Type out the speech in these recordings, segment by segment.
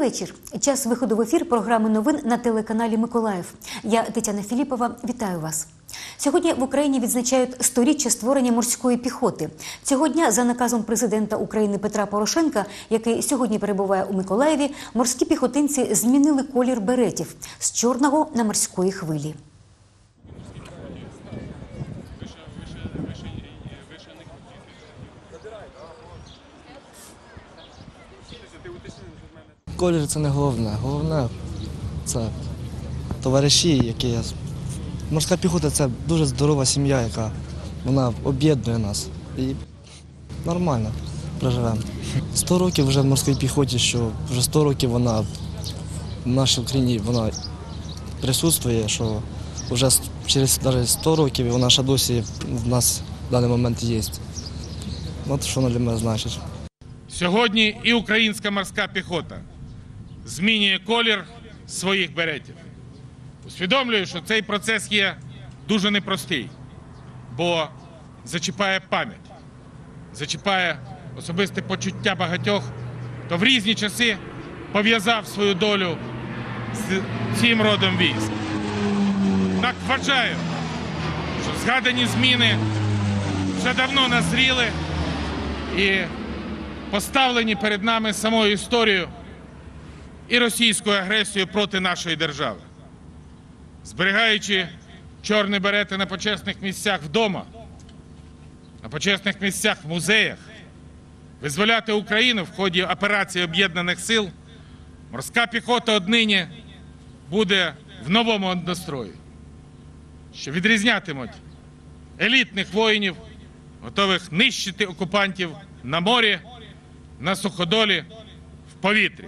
вечір. Час виходу в ефір програми новин на телеканалі «Миколаїв». Я, Тетяна Філіпова, вітаю вас. Сьогодні в Україні відзначають 100-річчя створення морської піхоти. Цього дня, за наказом президента України Петра Порошенка, який сьогодні перебуває у Миколаєві, морські піхотинці змінили колір беретів – з чорного на морської хвилі. Колір – це не головне. Головне – це товариші, які… Морська піхота – це дуже здорова сім'я, яка вона об'єднує нас. І нормально проживемо. 100 років вже в морській піхоті, що вже 100 років вона в нашій країні вона присутствує, що вже через навіть 100 років вона ще досі в нас в даний момент є. От що вона для мене значить. Сьогодні і українська морська піхота змінює колір своїх беретів. Усвідомлюю, що цей процес є дуже непростий, бо зачіпає пам'ять, зачіпає особисте почуття багатьох, хто в різні часи пов'язав свою долю з цим родом військ. Так вважаю, що згадані зміни вже давно назріли і поставлені перед нами самою історією і російською агресією проти нашої держави. Зберігаючи чорні берети на почесних місцях вдома, на почесних місцях в музеях, визволяти Україну в ході операції Об'єднаних сил, морська піхота однині буде в новому однострої, що відрізнятимуть елітних воїнів, готових нищити окупантів на морі, на суходолі, в повітрі.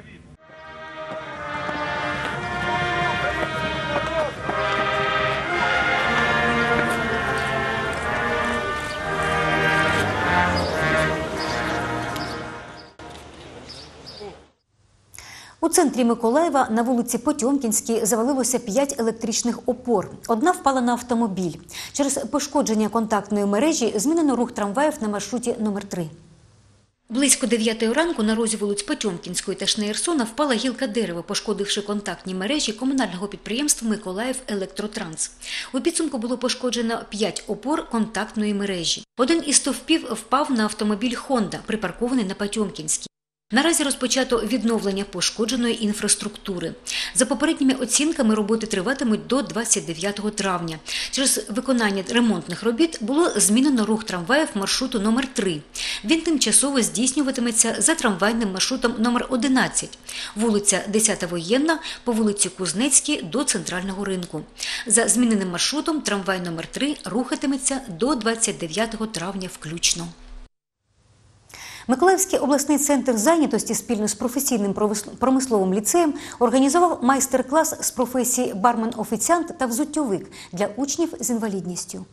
У центрі Миколаєва на вулиці Потьомкінській завалилося 5 електричних опор. Одна впала на автомобіль. Через пошкодження контактної мережі змінено рух трамваїв на маршруті номер 3. Близько 9 ранку на розі вулиць Потьомкінської та Шнеєрсона впала гілка дерева, пошкодивши контактні мережі комунального підприємства «Миколаїв Електротранс». У підсумку було пошкоджено 5 опор контактної мережі. Один із стовпів впав на автомобіль «Хонда», припаркований на Потьомкінській. Наразі розпочато відновлення пошкодженої інфраструктури. За попередніми оцінками, роботи триватимуть до 29 травня. Через виконання ремонтних робіт було змінено рух трамваїв маршруту номер 3. Він тимчасово здійснюватиметься за трамвайним маршрутом номер 11. Вулиця 10 Воєнна по вулиці Кузнецькій до Центрального ринку. За зміненим маршрутом трамвай номер 3 рухатиметься до 29 травня включно. Миколаївський обласний центр зайнятості спільно з професійним промисловим ліцеєм організував майстер-клас з професії бармен-офіціант та взуттєвик для учнів з інвалідністю.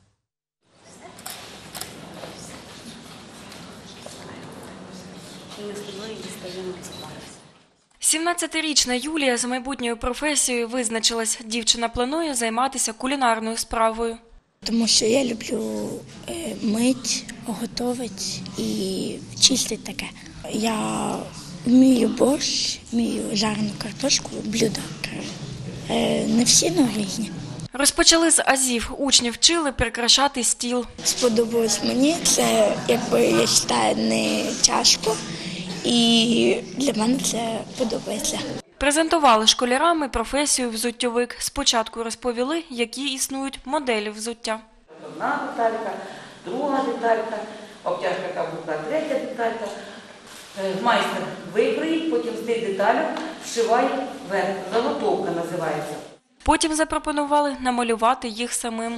17-річна Юлія з майбутньою професією визначилась. Дівчина планує займатися кулінарною справою. Тому що я люблю мить, готувати і чистити таке. Я вмію борщ, вмію жарену картошку, блюда. Не всі, але різні. Розпочали з азів. Учні вчили прикрашати стіл. Сподобалось мені. Це, якби, я вважаю, не тяжко. І для мене це подобається. Презентували школярами професію взуттєвик. Спочатку розповіли, які існують моделі взуття. Одна деталька, друга деталька, обтяжка каблука, третя деталька. Майстер викроїть, потім з тих деталей вшиває верх. Заготовка називається. Потім запропонували намалювати їх самим.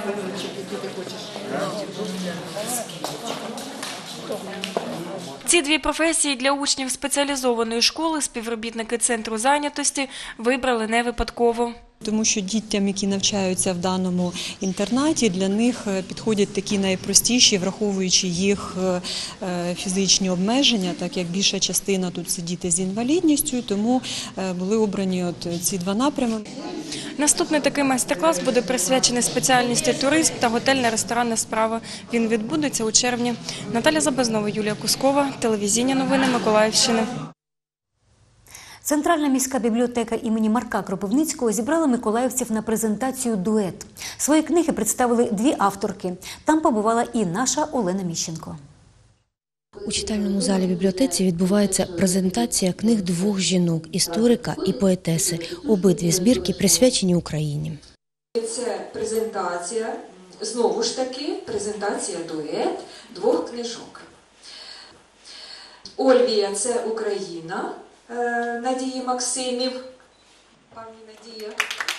Ці дві професії для учнів спеціалізованої школи співробітники центру зайнятості вибрали не випадково. Тому що дітям, які навчаються в даному інтернаті, для них підходять такі найпростіші, враховуючи їх фізичні обмеження, так як більша частина тут це діти з інвалідністю, тому були обрані ці два напрями. Наступний такий майстер-клас буде присвячений спеціальності туризм та готельно-ресторанна справа. Він відбудеться у червні. Наталя Забезнова, Юлія Кускова, телевізійні новини Миколаївщини. Центральна міська бібліотека імені Марка Кропивницького зібрала миколаївців на презентацію «Дует». Свої книги представили дві авторки. Там побувала і наша Олена Міщенко. У читальному залі бібліотеці відбувається презентація книг двох жінок – історика і поетеси. Обидві збірки присвячені Україні. Це презентація, знову ж таки, презентація «Дует» двох книжок. Ольвія – це Україна Надії Максимів, пані Надія,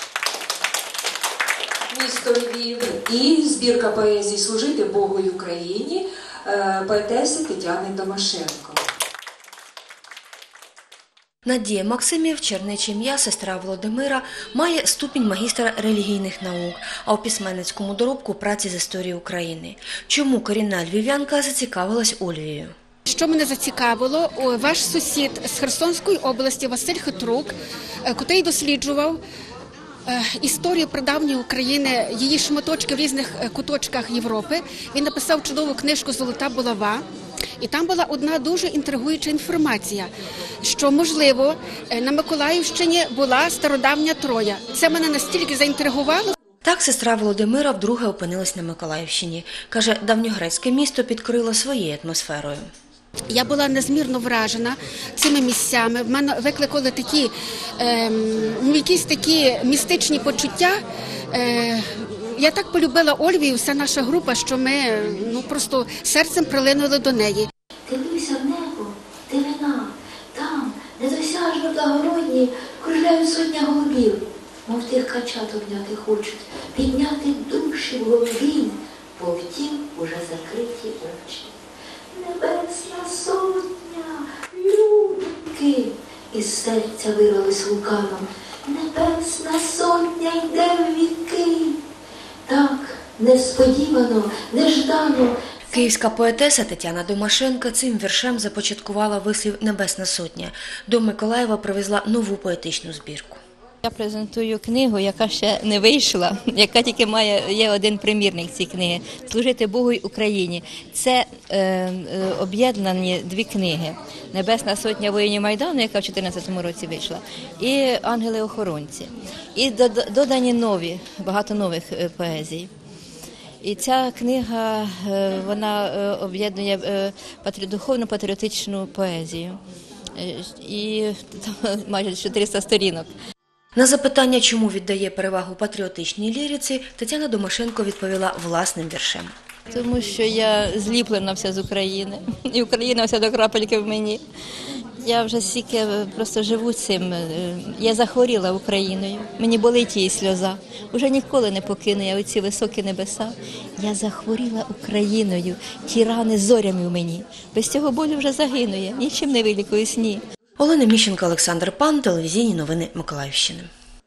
місто Львів, і збірка поезії «Служити Богу й Україні» поетеси Тетяни Домашенко. Надія Максимів, чернече ім'я, сестра Володимира, має ступінь магістра релігійних наук, а у письменницькому доробку праці з історії України. Чому корінна львів'янка зацікавилась Ольвією? Що мене зацікавило, ваш сусід з Херсонської області Василь Хитрук, котрий досліджував історію прадавньої України, її шматочки в різних куточках Європи. Він написав чудову книжку «Золота булава». І там була одна дуже інтригуюча інформація, що, можливо, на Миколаївщині була стародавня Троя. Це мене настільки заінтригувало. Так сестра Володимира вдруге опинилась на Миколаївщині. Каже, давньогрецьке місто підкрило своєю атмосферою. Я була незмірно вражена цими місцями. В мене викликали такі, якісь такі містичні почуття. Я так полюбила Ольвію, вся наша група, що ми просто серцем прилинули до неї. Дивися в небо, дивина, там, недосяжно благородні, кружляють сотня голубів, мов тих качат обняти хочуть, підняти душі в голові, бо втім уже закриті очі. Небесна сотня, любки, із серця вирвались вулканом. Небесна сотня йде в віки. Так, несподівано, неждано. Київська поетеса Тетяна Домашенко цим віршем започаткувала вислів «Небесна сотня». До Миколаєва привезла нову поетичну збірку. Я презентую книгу, яка ще не вийшла, яка тільки є один примірник цієї книги «Служити Богу й Україні». Це об'єднані дві книги «Небесна сотня воїнів Майдану», яка в 2014 році вийшла, і «Ангели-охоронці». І додані нові, багато нових поезій. І ця книга, вона об'єднує духовно-патріотичну поезію. І там майже 400 сторінок. На запитання, чому віддає перевагу патріотичній ліриці, Тетяна Домашенко відповіла власним віршем. Тому що я зліплена вся з України, і Україна вся до крапельки в мені. Я вже стільки просто живу цим, я захворіла Україною, мені болить її сльоза. Уже ніколи не покину я оці високі небеса. Я захворіла Україною, ті рани зорями в мені. Без цього болю вже загину я, нічим не вилікуюсь, ні. Олена Міщенко, Олександр Пан, телевізійні новини Миколаївщини.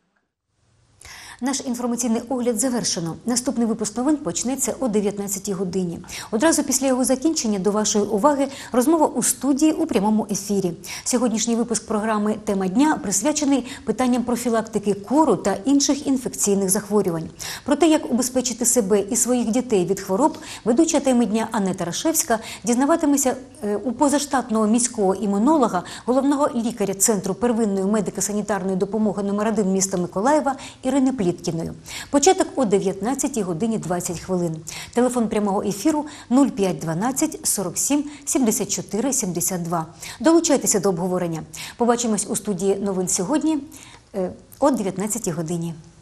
Наш інформаційний огляд завершено. Наступний випуск новин почнеться о 19-й годині. Одразу після його закінчення до вашої уваги розмова у студії у прямому ефірі. Сьогоднішній випуск програми «Тема дня» присвячений питанням профілактики кору та інших інфекційних захворювань. Про те, як убезпечити себе і своїх дітей від хвороб, ведуча «Теми дня» Анета Рашевська дізнаватиметься у позаштатного міського імунолога, головного лікаря Центру первинної медико-санітарної допомоги номер 1 міста Миколаєва Ірини Пліткіною. Початок о 19 годині 20 хвилин. Телефон прямого ефіру 0512 47 74 72. Долучайтеся до обговорення. Побачимось у студії новин сьогодні о 19 годині.